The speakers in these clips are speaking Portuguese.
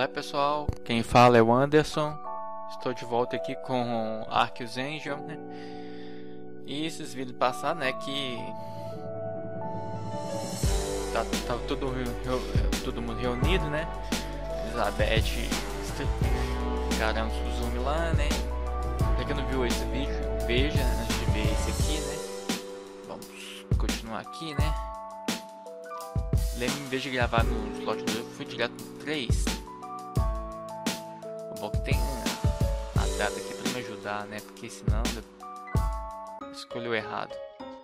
Olá pessoal, quem fala é o Anderson. Estou de volta aqui com Arceus Angel, né? E esses vídeos passados, né, que tava todo mundo reunido, né? Elizabeth encarando Suzumi lá, né? Pra quem não viu esse vídeo, veja antes de ver esse aqui, né? Vamos continuar aqui, né? Lembra, em vez de gravar no slot 2, eu fui direto no 3. Bom que tem a data aqui pra me ajudar, né? Porque senão eu escolhi errado.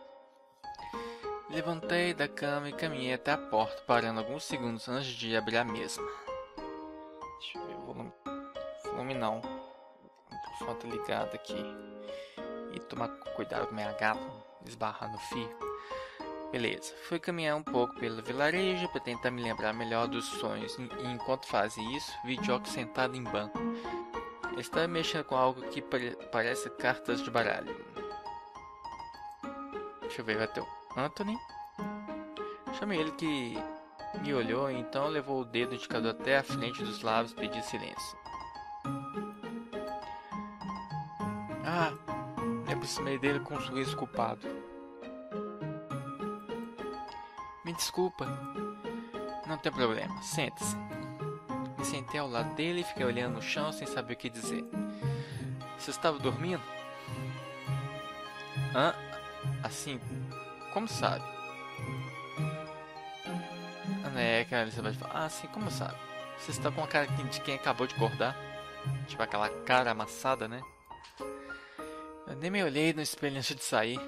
Levantei da cama e caminhei até a porta, parando alguns segundos antes de abrir a mesma. Deixa eu ver o volume não. O som tá ligado aqui. E tomar cuidado com minha gata esbarrar no fio. Beleza, fui caminhar um pouco pelo vilarejo para tentar me lembrar melhor dos sonhos. E enquanto fazia isso, vi Jock sentado em banco. Ele estava mexendo com algo que parece cartas de baralho. Deixa eu ver, vai ter o Anthony. Chamei ele que me olhou, então levou o dedo indicador até a frente dos lábios e pediu silêncio. Me aproximei dele com um sorriso culpado. Me desculpa. Não tem problema, sente-se. Me sentei ao lado dele e fiquei olhando no chão sem saber o que dizer. Você estava dormindo? Assim? Como sabe? É que a Elizabeth fala. Assim, como sabe? Você está com a cara de quem acabou de acordar. Tipo aquela cara amassada, né? Eu nem me olhei no espelho antes de sair.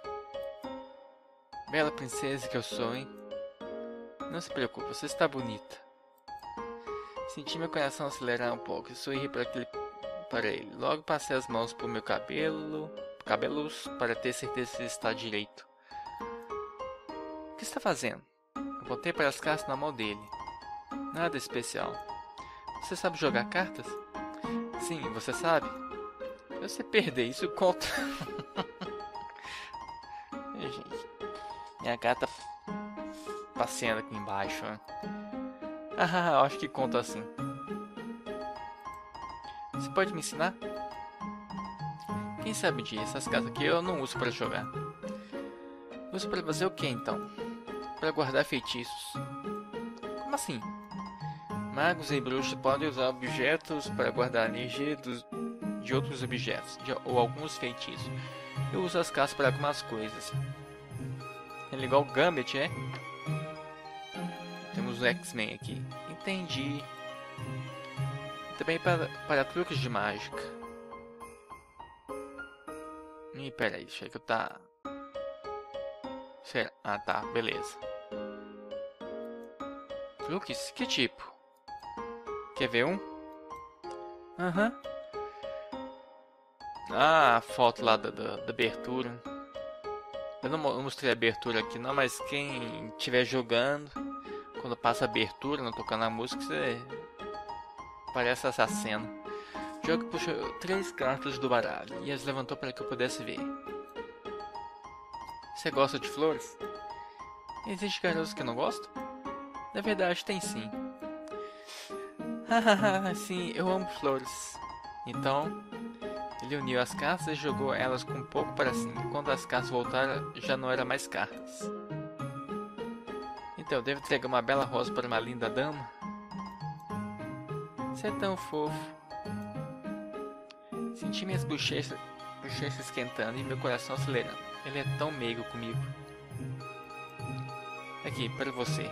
Bela princesa que eu sou, hein? Não se preocupe, você está bonita. Senti meu coração acelerar um pouco e sorri para ele. Logo passei as mãos por meu cabelos para ter certeza se está direito. O que está fazendo? Apontei para as cartas na mão dele. Nada especial. Você sabe jogar cartas? Sim, você sabe? Eu sei perder, isso conta. Gente, minha gata passeando aqui embaixo. Acho que conta assim. Você pode me ensinar? Quem sabe disso? Essas cartas aqui eu não uso para jogar. Uso para fazer o que então? Para guardar feitiços. Como assim? Magos e bruxos podem usar objetos para guardar a energia de outros objetos, ou alguns feitiços. Eu uso as cartas para algumas coisas. Ele é igual o Gambit, é? Temos o X-Men aqui. Entendi. Também para truques de mágica. Peraí, deixa eu tá. Tá, beleza. Truques? Que tipo? Quer ver um? A foto lá da abertura. Eu não mostrei a abertura aqui não, mas quem estiver jogando, quando passa a abertura, não tocando a música, você parece essa cena. O jogo puxou 3 cartas do baralho e as levantou para que eu pudesse ver. Você gosta de flores? Existe garotos que não gostam? Na verdade tem sim. Sim, eu amo flores. Então, ele uniu as cartas e jogou elas com um pouco para cima. Quando as cartas voltaram, já não eram mais cartas. Então, devo entregar uma bela rosa para uma linda dama? Você é tão fofo. Senti minhas bochechas esquentando e meu coração acelerando. Ele é tão meigo comigo. Aqui, para você.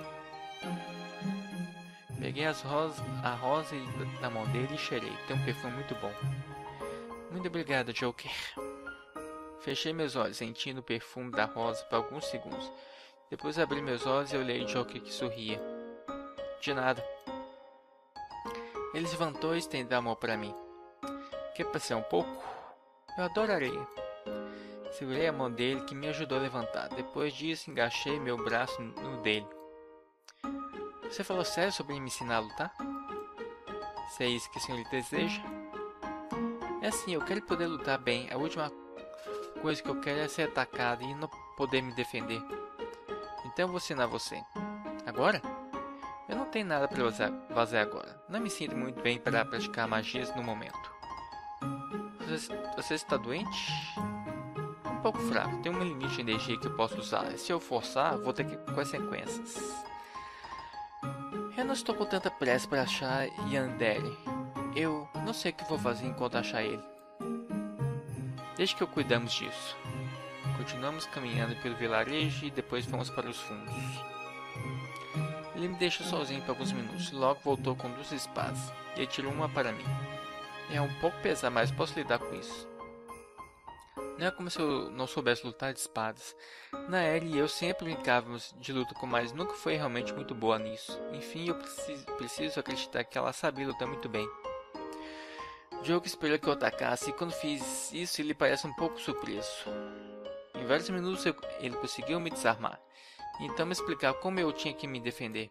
Peguei a rosa da mão dele e cheirei. Tem um perfume muito bom. Muito obrigado, Joker. Fechei meus olhos, sentindo o perfume da rosa por alguns segundos. Depois abri meus olhos e olhei o Joker que sorria. De nada. Ele se levantou e estendeu a mão para mim. Quer passear um pouco? Eu adoro areia. Segurei a mão dele que me ajudou a levantar. Depois disso, engaixei meu braço no dele. Você falou sério sobre me ensinar a lutar? Se é isso que o senhor deseja? É assim, eu quero poder lutar bem. A última coisa que eu quero é ser atacado e não poder me defender. Então eu vou ensinar você. Agora? Eu não tenho nada para fazer agora. Não me sinto muito bem para praticar magias no momento. Você está doente? Um pouco fraco. Tem um limite de energia que eu posso usar. Se eu forçar, vou ter consequências. Eu não estou com tanta pressa para achar Yandere. Eu não sei o que vou fazer enquanto achar ele. Desde que cuidamos disso. Continuamos caminhando pelo vilarejo e depois fomos para os fundos. Ele me deixou sozinho por alguns minutos. Logo voltou com 2 espadas. E tirou uma para mim. É um pouco pesado, mas posso lidar com isso. Não é como se eu não soubesse lutar de espadas. Naeli e eu sempre brincávamos de luta com, mas nunca foi realmente muito boa nisso. Enfim, eu preciso acreditar que ela sabia lutar muito bem. Diogo esperou que eu atacasse e quando fiz isso ele parece um pouco surpreso. Em vários minutos ele conseguiu me desarmar. Então me explicar como eu tinha que me defender.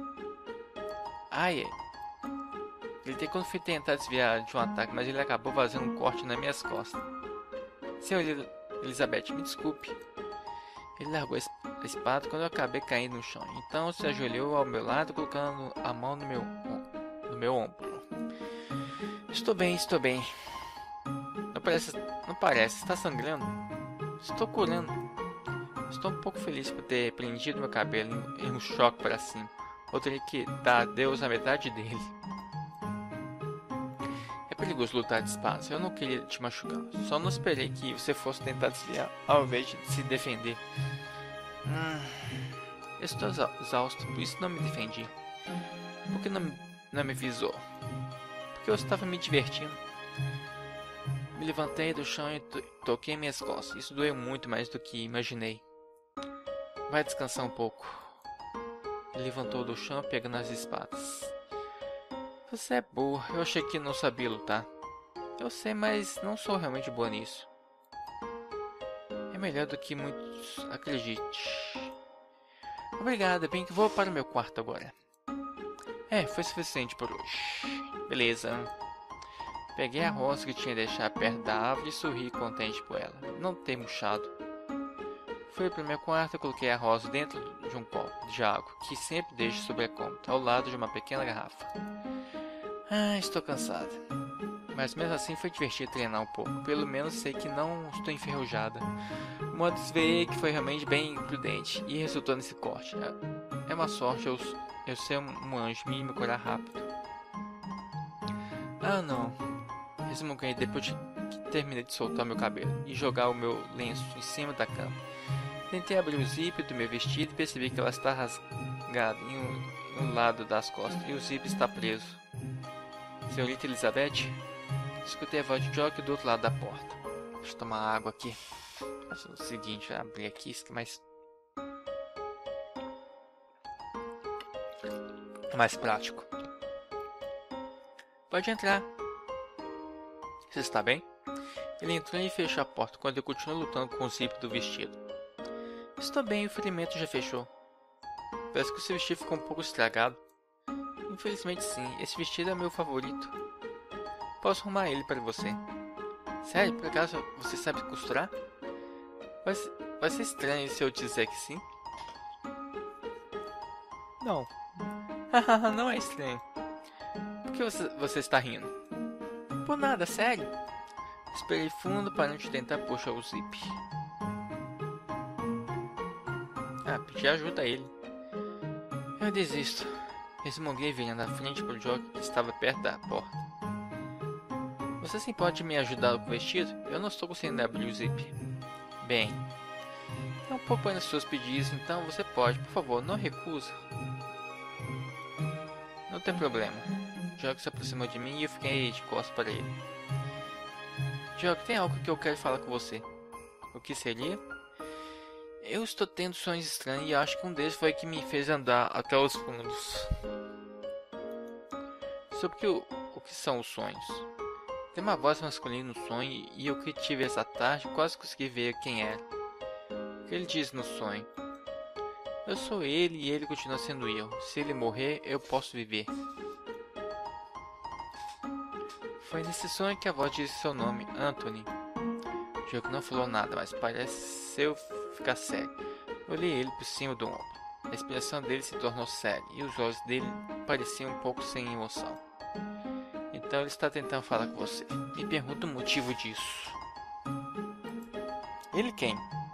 Ele tentou tentar desviar de um ataque, mas ele acabou fazendo um corte nas minhas costas. Senhor Elizabeth, me desculpe. Ele largou a espada quando eu acabei caindo no chão. Então se ajoelhou ao meu lado, colocando a mão no meu ombro. Estou bem. Não parece. Está sangrando? Estou curando. Estou um pouco feliz por ter prendido meu cabelo em um choque para cima. Eu teria que dar adeus à metade dele. É perigoso lutar de espadas. Eu não queria te machucar. Só não esperei que você fosse tentar desviar ao invés de se defender. Estou exausto, por isso não me defendi. Por que não me avisou? Porque eu estava me divertindo. Me levantei do chão e toquei minhas costas. Isso doeu muito mais do que imaginei. Vai descansar um pouco. Ele levantou do chão pegando as espadas. Você é boa. Eu achei que não sabia lutar. Eu sei, mas não sou realmente boa nisso. É melhor do que muitos acredite. Obrigada, bem que vou para o meu quarto agora. Foi suficiente por hoje. Beleza. Peguei a rosa que tinha deixado perto da árvore e sorri contente por ela. Não ter murchado. Fui para o meu quarto e coloquei a rosa dentro de um copo de água, que sempre deixo sobre a cômoda, ao lado de uma pequena garrafa. Estou cansada. Mas mesmo assim foi divertido treinar um pouco. Pelo menos sei que não estou enferrujada. O modo desviei que foi realmente bem prudente e resultou nesse corte. É uma sorte eu ser um anjo e me curar rápido. Não. Resmunguei depois que terminei de soltar meu cabelo e jogar o meu lenço em cima da cama. Tentei abrir o zíper do meu vestido e percebi que ela está rasgada em um lado das costas e o zíper está preso. Senhorita Elizabeth? Escutei a voz de Jock do outro lado da porta. Deixa eu tomar água aqui. Faço o seguinte, abrir aqui, isso que é mais prático. Pode entrar. Você está bem? Ele entrou e fechou a porta quando eu continuo lutando com o zíper do vestido. Estou bem, o ferimento já fechou. Parece que o seu vestido ficou um pouco estragado. Infelizmente sim, esse vestido é meu favorito. Posso arrumar ele para você. Sério, por acaso você sabe costurar? Vai ser estranho se eu dizer que sim. Não. Não é estranho. Por que você está rindo? Por nada, sério. Esperei fundo para não te tentar puxar o zip. Pedi ajuda a ele. Eu desisto. Resmunguei virando à frente para o Jock que estava perto da porta. Você sim pode me ajudar com o vestido? Eu não estou conseguindo abrir o zip. Bem, é um pouco nas suas pedidos, então você pode. Por favor, não recusa. Não tem problema. Jock se aproximou de mim e eu fiquei de costas para ele. Jock, tem algo que eu quero falar com você. O que seria? Eu estou tendo sonhos estranhos e acho que um deles foi que me fez andar até os fundos. Sobre o que são os sonhos? Tem uma voz masculina no sonho e eu que tive essa tarde quase consegui ver quem era. O que ele diz no sonho? Eu sou ele e ele continua sendo eu. Se ele morrer, eu posso viver. Foi nesse sonho que a voz disse seu nome, Anthony. O Diogo não falou nada, mas pareceu ficar sério. Olhei ele por cima do ombro. A expressão dele se tornou séria e os olhos dele pareciam um pouco sem emoção. Então ele está tentando falar com você. Me pergunta o motivo disso. Ele quem?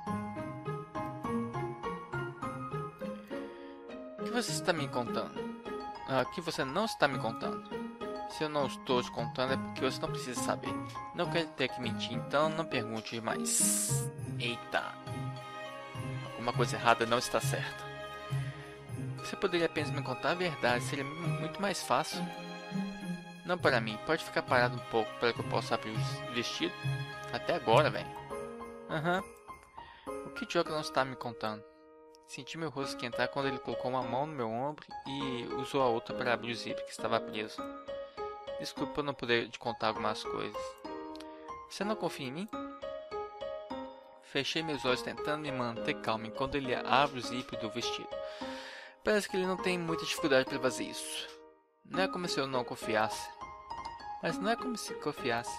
O que você está me contando? O que você não está me contando? Se eu não estou te contando é porque você não precisa saber. Não quero ter que mentir, então não pergunte mais. Eita. Alguma coisa errada não está certa. Você poderia apenas me contar a verdade, seria muito mais fácil. Não para mim, pode ficar parado um pouco para que eu possa abrir o vestido? Até agora, velho. Aham. O que Joker não está me contando? Senti meu rosto esquentar quando ele colocou uma mão no meu ombro e usou a outra para abrir o zíper que estava preso. Desculpa por não poder te contar algumas coisas. Você não confia em mim? Fechei meus olhos tentando me manter calmo enquanto ele abre o zíper do vestido. Parece que ele não tem muita dificuldade para fazer isso. Não é como se eu não confiasse. Mas não é como se confiasse.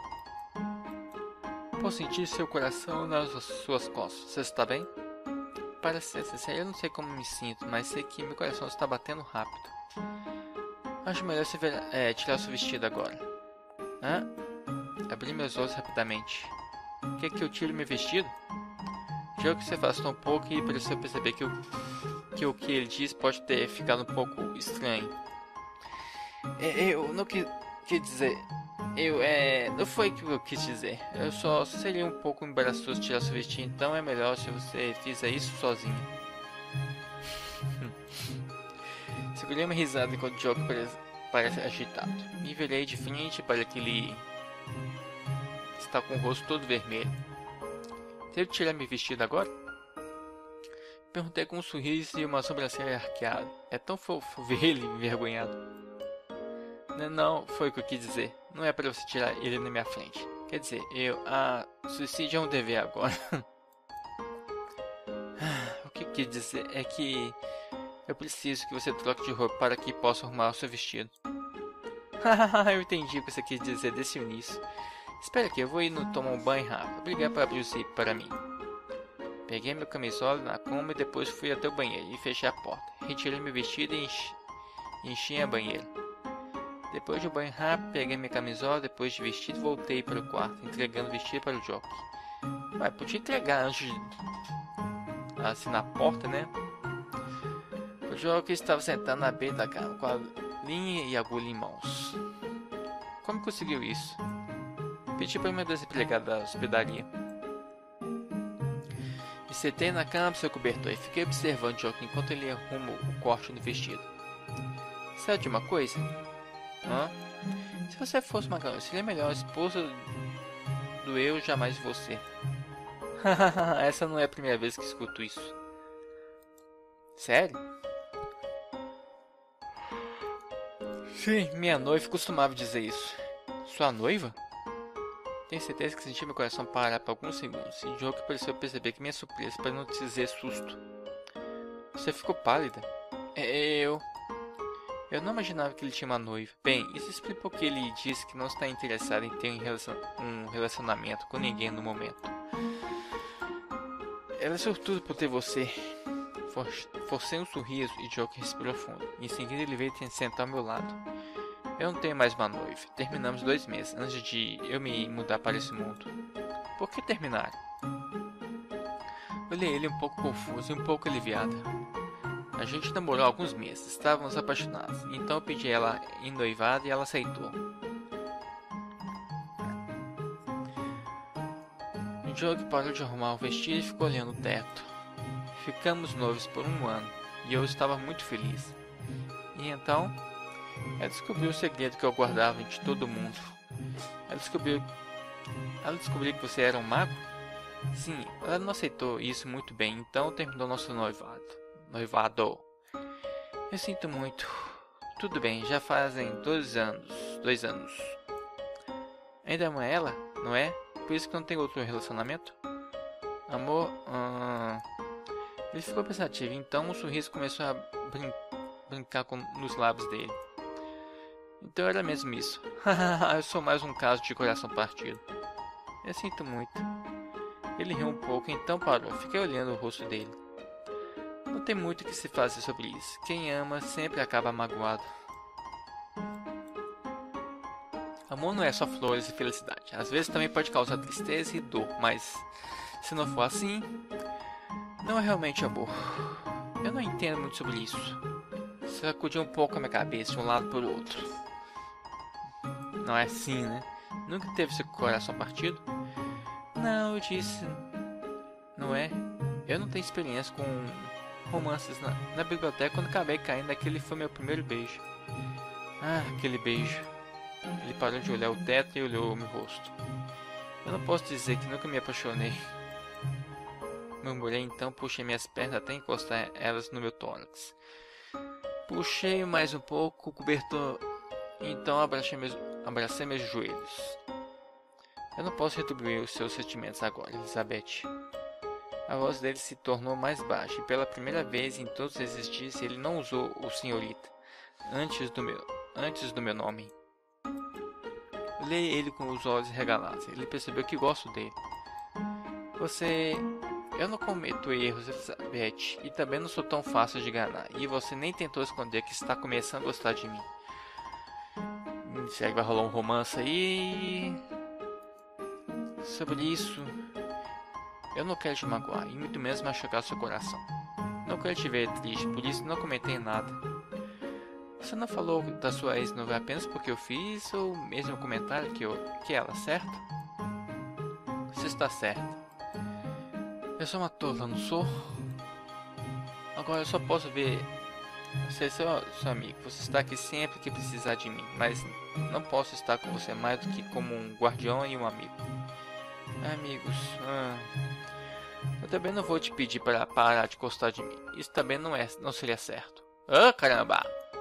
Posso sentir seu coração nas suas costas. Você está bem? Para ser sincero, eu não sei como me sinto, mas sei que meu coração está batendo rápido. Acho melhor você tirar seu vestido agora. Hã? Abri meus olhos rapidamente. Quer que eu tire meu vestido? Jogo se afastou um pouco e pareceu perceber que o que ele diz pode ter ficado um pouco estranho. Eu não quis dizer. Não foi o que eu quis dizer. Eu só seria um pouco embaraçoso tirar seu vestido, então é melhor se você fizer isso sozinho. Segurei uma risada enquanto o Joker parece agitado. Me virei de frente para aquele está com o rosto todo vermelho. Devo tirar meu vestido agora? Perguntei com um sorriso e uma sobrancelha arqueada. É tão fofo ver ele envergonhado. Não, foi o que eu quis dizer. Não é para você tirar ele na minha frente. Quer dizer, suicídio é um dever agora. O que eu quis dizer é que eu preciso que você troque de roupa para que possa arrumar o seu vestido. Eu entendi o que você quis dizer desse início. Espera aqui, eu vou ir tomar um banho rápido. Obrigado por abrir o zíper para mim. Peguei meu camisola na cama e depois fui até o banheiro e fechei a porta. Retirei meu vestido e enchi a banheira. Depois de um banho rápido, peguei minha camisola, depois de vestido, voltei para o quarto, entregando o vestido para o Joker. Ué, podia entregar antes de... assim, na porta, né? O Joker estava sentado na beira da cama, com a linha e agulha em mãos. Como conseguiu isso? Pedi para uma das empregadas da hospedaria. Me sentei na cama do seu cobertor e fiquei observando o Joker enquanto ele arruma o corte no vestido. Sabe de uma coisa? Hã? Se você fosse uma garota, seria melhor a esposa do eu, jamais você. Essa não é a primeira vez que escuto isso. Sério? Sim, minha noiva costumava dizer isso. Sua noiva? Tenho certeza que senti meu coração parar por alguns segundos e Joker pareceu perceber que minha surpresa, para não dizer susto. Você ficou pálida? Eu não imaginava que ele tinha uma noiva. Bem, isso explica porque ele disse que não está interessado em ter um relacionamento com ninguém no momento. Ela é sortuda por ter você. Forcei um sorriso e Joker respirou fundo. Em seguida ele veio sentar ao meu lado. Eu não tenho mais uma noiva. Terminamos 2 meses antes de eu me mudar para esse mundo. Por que terminar? Olhei ele um pouco confuso e um pouco aliviada. A gente namorou há alguns meses, estávamos apaixonados, então eu pedi ela em noivado e ela aceitou. O Jogue parou de arrumar o vestido e ficou olhando o teto. Ficamos noivos por 1 ano e eu estava muito feliz. E então, ela descobriu o segredo que eu guardava de todo mundo. Ela descobriu que você era um mago? Sim, ela não aceitou isso muito bem, então terminou nosso noivado. Eu sinto muito. Tudo bem, já fazem 2 anos. 2 anos. Ainda não é ela, não é? Por isso que não tem outro relacionamento? Amor, Ele ficou pensativo, então um sorriso começou a brincar nos lábios dele. Então era mesmo isso. Eu sou mais um caso de coração partido. Eu sinto muito. Ele riu um pouco, então parou. Fiquei olhando o rosto dele. Não tem muito o que se fazer sobre isso. Quem ama sempre acaba magoado. Amor não é só flores e felicidade. Às vezes também pode causar tristeza e dor, mas se não for assim, não é realmente amor. Eu não entendo muito sobre isso. Sacudi um pouco a minha cabeça de um lado para o outro. Não é assim, né? Nunca teve seu coração partido? Não, eu disse. Não é? Eu não tenho experiência com romances na biblioteca quando acabei caindo. Aquele foi meu primeiro beijo. Ah, aquele beijo. Ele parou de olhar o teto e olhou o meu rosto. Eu não posso dizer que nunca me apaixonei. Murmurei então, puxei minhas pernas até encostar elas no meu tórax. Puxei mais um pouco, o cobertor. Então abracei meus joelhos. Eu não posso retribuir os seus sentimentos agora, Elizabeth. A voz dele se tornou mais baixa e pela primeira vez em todos esses dias ele não usou o senhorita antes do meu nome. Olhei ele com os olhos regalados. Ele percebeu que gosto dele. Eu não cometo erros, Elizabeth, e também não sou tão fácil de enganar. E você nem tentou esconder que está começando a gostar de mim. Será que vai rolar um romance aí? Sobre isso, eu não quero te magoar, e muito menos machucar seu coração. Não quero te ver triste, por isso não comentei nada. Você não falou da sua ex-noiva apenas porque eu fiz, ou mesmo o comentário que ela, certo? Você está certo. Eu sou uma tola, não sou? Agora eu só posso ver. Você é seu amigo. Você está aqui sempre que precisar de mim. Mas não posso estar com você mais do que como um guardião e um amigo. Amigos. Eu também não vou te pedir para parar de gostar de mim. Isso também não seria certo. Ah, caramba!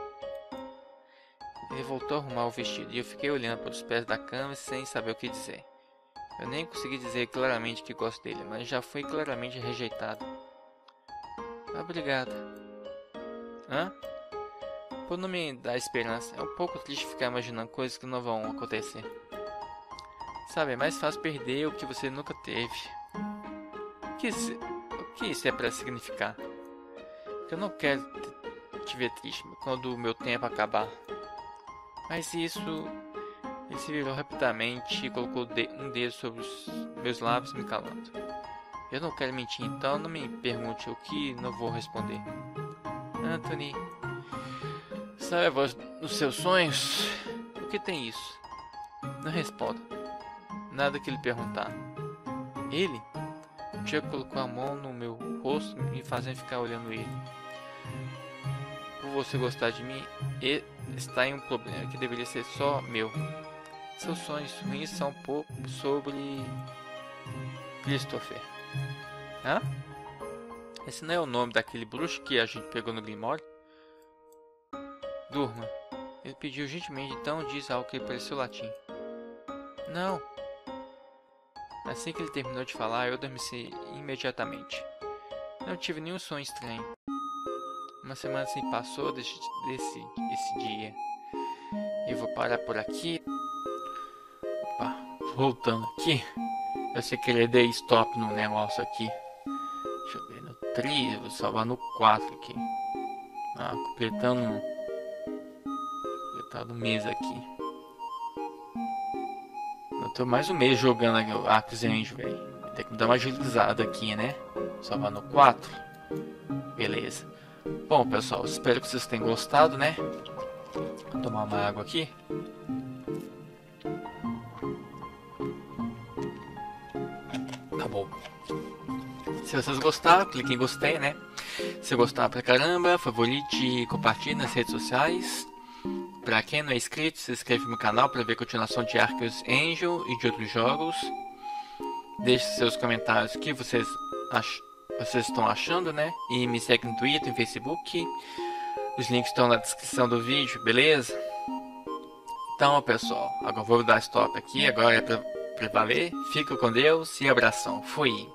Ele voltou a arrumar o vestido e eu fiquei olhando para os pés da cama sem saber o que dizer. Eu nem consegui dizer claramente que gosto dele, mas já fui claramente rejeitado. Obrigado. Hã? Por não me dar esperança, é um pouco triste ficar imaginando coisas que não vão acontecer. Sabe, é mais fácil perder o que você nunca teve. O que isso é para significar? Eu não quero te ver triste quando o meu tempo acabar. Mas isso... Ele se virou rapidamente e colocou um dedo sobre os meus lábios, me calando. Eu não quero mentir, então não me pergunte o que não vou responder. Anthony... Sabe a voz dos seus sonhos? O que tem isso? Não responda. Nada que ele perguntar. Ele? O Tiago colocou a mão no meu rosto, me fazendo ficar olhando ele. Por você gostar de mim, está em um problema que deveria ser só meu. Seus sonhos ruins são um pouco sobre Christopher. Hã? Esse não é o nome daquele bruxo que a gente pegou no Grimório? Durma. Ele pediu gentilmente, então disse algo que pareceu latim. Não. Assim que ele terminou de falar, eu adormeci imediatamente. Não tive nenhum sonho estranho. Uma semana se passou desse dia. Eu vou parar por aqui. Opa, voltando aqui. Eu sei que ele deu stop no negócio aqui. Deixa eu ver, no 3, vou salvar no 4 aqui. Completando o mês aqui. Eu tô mais um mês jogando aqui o Arcos Angel, velho. Tem que me dar uma agilizada aqui, né? Salvar no 4. Beleza. Bom, pessoal, espero que vocês tenham gostado, né? Vou tomar uma água aqui. Tá bom. Se vocês gostaram, clique em gostei, né? Se gostar pra caramba, favorite e compartilhe nas redes sociais. Pra quem não é inscrito, se inscreve no canal para ver a continuação de Arcos Angel e de outros jogos. Deixe seus comentários o que vocês estão achando, né? E me segue no Twitter e Facebook. Os links estão na descrição do vídeo, beleza? Então, pessoal, agora vou dar stop aqui. Agora é pra valer. Fica com Deus e abração. Fui!